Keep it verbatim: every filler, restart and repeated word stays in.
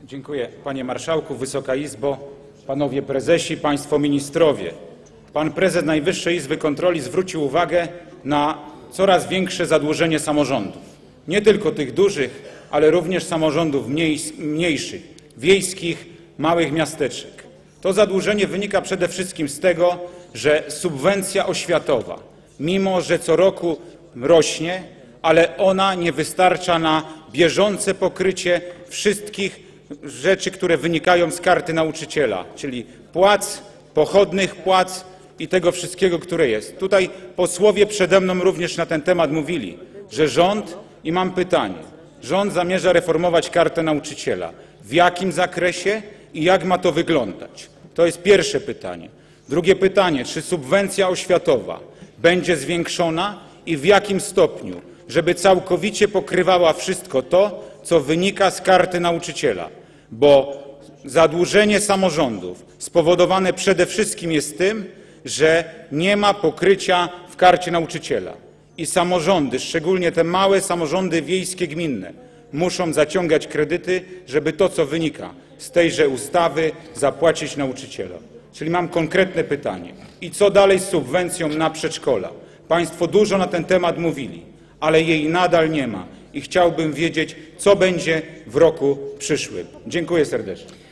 Dziękuję, panie marszałku, Wysoka Izbo, panowie prezesi, państwo ministrowie. Pan prezes Najwyższej Izby Kontroli zwrócił uwagę na coraz większe zadłużenie samorządów. Nie tylko tych dużych, ale również samorządów mniejszych, wiejskich, małych miasteczek. To zadłużenie wynika przede wszystkim z tego, że subwencja oświatowa, mimo że co roku rośnie, ale ona nie wystarcza na bieżące pokrycie wszystkich rzeczy, które wynikają z Karty Nauczyciela, czyli płac, pochodnych płac i tego wszystkiego, które jest. Tutaj posłowie przede mną również na ten temat mówili, że rząd, i mam pytanie, rząd zamierza reformować Kartę Nauczyciela. W jakim zakresie i jak ma to wyglądać? To jest pierwsze pytanie. Drugie pytanie, czy subwencja oświatowa będzie zwiększona i w jakim stopniu, żeby całkowicie pokrywała wszystko to, co wynika z Karty Nauczyciela, bo zadłużenie samorządów spowodowane przede wszystkim jest tym, że nie ma pokrycia w Karcie Nauczyciela i samorządy, szczególnie te małe samorządy wiejskie, gminne, muszą zaciągać kredyty, żeby to, co wynika z tejże ustawy, zapłacić nauczycielom. Czyli mam konkretne pytanie. I co dalej z subwencją na przedszkola? Państwo dużo na ten temat mówili, ale jej nadal nie ma i chciałbym wiedzieć, co będzie w roku przyszłym. Dziękuję serdecznie.